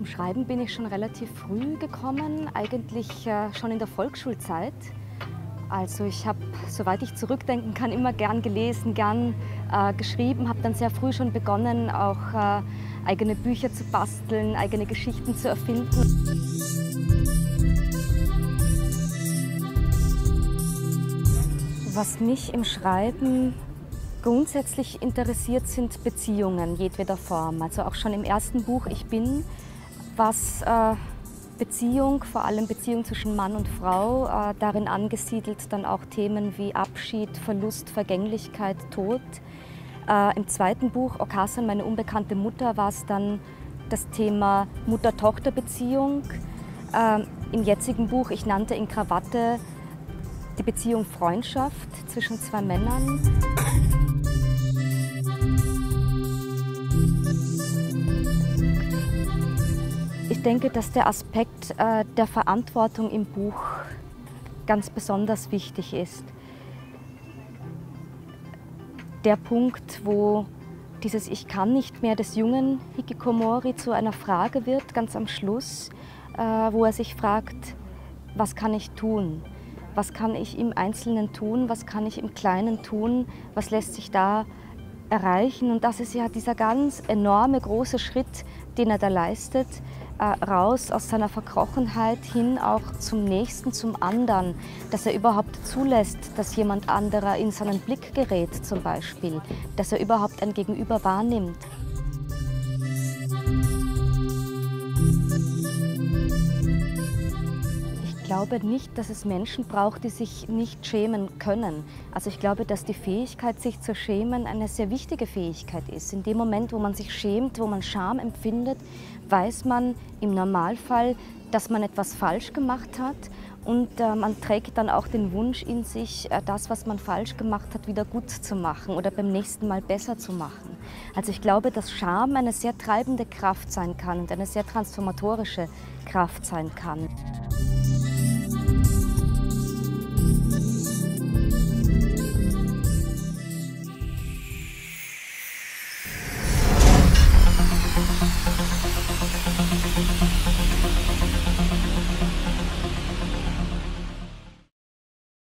Schreiben bin ich schon relativ früh gekommen, eigentlich schon in der Volksschulzeit. Also ich habe, soweit ich zurückdenken kann, immer gern gelesen, gern geschrieben, habe dann sehr früh schon begonnen, auch eigene Bücher zu basteln, eigene Geschichten zu erfinden. Was mich im Schreiben grundsätzlich interessiert, sind Beziehungen jedweder Form. Also auch schon im ersten Buch Ich bin, was Beziehung, vor allem Beziehung zwischen Mann und Frau, darin angesiedelt dann auch Themen wie Abschied, Verlust, Vergänglichkeit, Tod. Im zweiten Buch Okkasan, meine unbekannte Mutter, war es dann das Thema Mutter-Tochter-Beziehung. Im jetzigen Buch Ich nannte in Krawatte die Beziehung Freundschaft zwischen zwei Männern. Ich denke, dass der Aspekt der Verantwortung im Buch ganz besonders wichtig ist. Der Punkt, wo dieses Ich kann nicht mehr des jungen Hikikomori zu einer Frage wird, ganz am Schluss, wo er sich fragt, was kann ich tun? Was kann ich im Einzelnen tun? Was kann ich im Kleinen tun? Was lässt sich da erreichen? Und das ist ja dieser ganz enorme, große Schritt, den er da leistet, raus aus seiner Verkrochenheit hin auch zum Nächsten, zum anderen, dass er überhaupt zulässt, dass jemand anderer in seinen Blick gerät zum Beispiel, dass er überhaupt ein Gegenüber wahrnimmt. Ich glaube nicht, dass es Menschen braucht, die sich nicht schämen können. Also ich glaube, dass die Fähigkeit, sich zu schämen, eine sehr wichtige Fähigkeit ist. In dem Moment, wo man sich schämt, wo man Scham empfindet, weiß man im Normalfall, dass man etwas falsch gemacht hat. Und man trägt dann auch den Wunsch in sich, das, was man falsch gemacht hat, wieder gut zu machen oder beim nächsten Mal besser zu machen. Also ich glaube, dass Scham eine sehr treibende Kraft sein kann und eine sehr transformatorische Kraft sein kann.